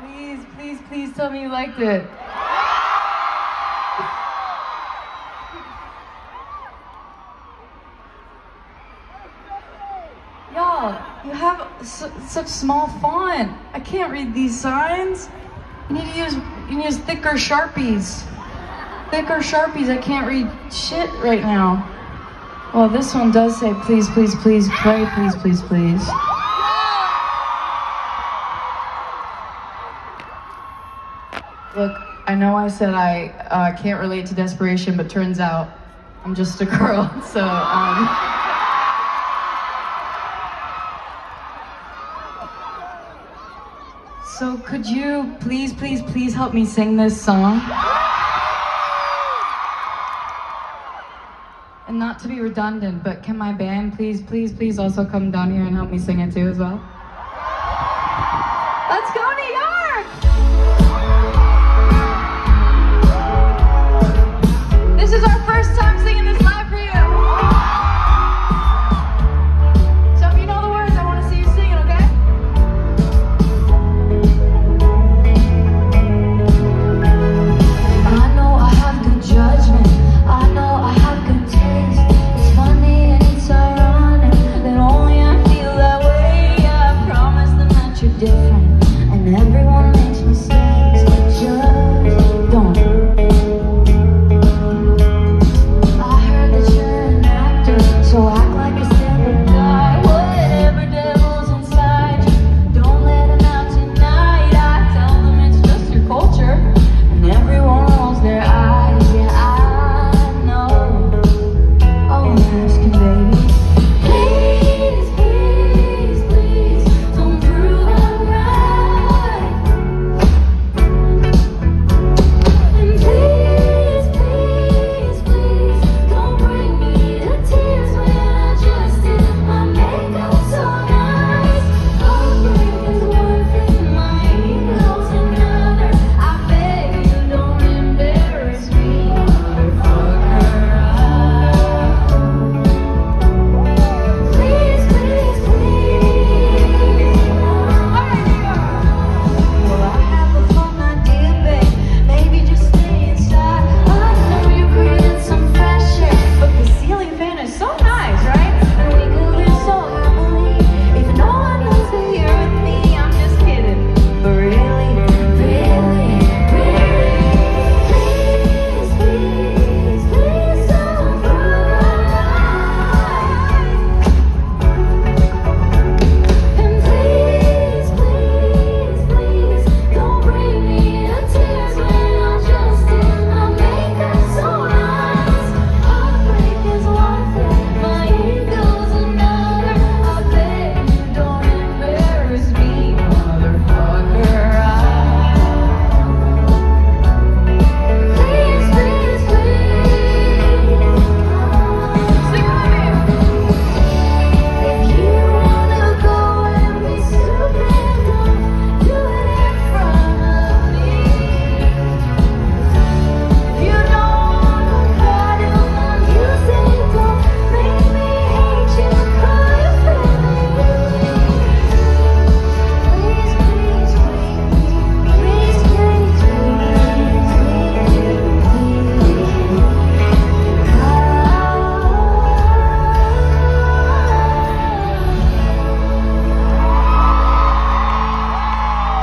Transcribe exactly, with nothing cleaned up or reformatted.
Please, please, please tell me you liked it. Y'all, you have su such small font. I can't read these signs. You need to use, you need to use thicker Sharpies. Thicker Sharpies, I can't read shit right now. Well, this one does say, please, please, please, pray, please, please, please. Look, I know I said I uh, can't relate to desperation, but turns out I'm just a girl, so, um... So could you please, please, please help me sing this song? And not to be redundant, but can my band please, please, please also come down here and help me sing it too as well? Let's go, New York! This is our first time singing this live for you. So if you know the words, I want to see you sing it, okay? I know I have good judgment. I know I have good taste. It's funny and it's ironic that only I feel that way. I promise them that you're different, and everyone